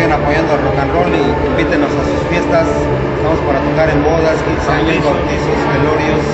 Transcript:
sigan apoyando al rock and roll y invítenos a sus fiestas. Estamos para tocar en bodas, 15 años, bautizos, velorios,